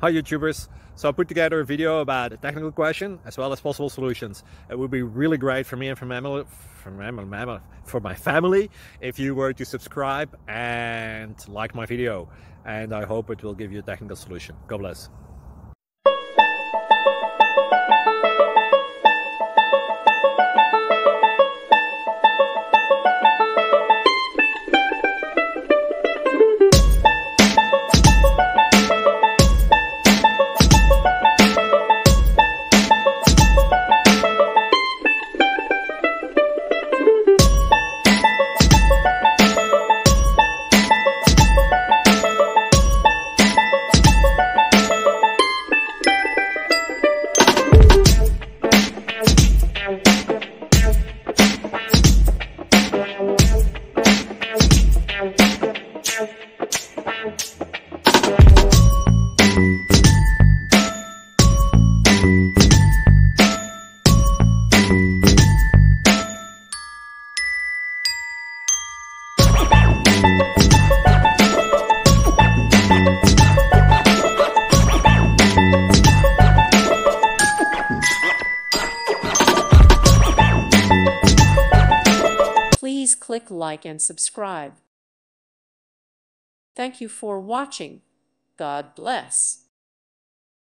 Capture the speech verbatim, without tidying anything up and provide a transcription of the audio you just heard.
Hi YouTubers! So I put together a video about a technical question as well as possible solutions. It would be really great for me and for my family, for my, for my family if you were to subscribe and like my video. And I hope it will give you a technical solution. God bless. Please click like and subscribe. Thank you for watching. God bless.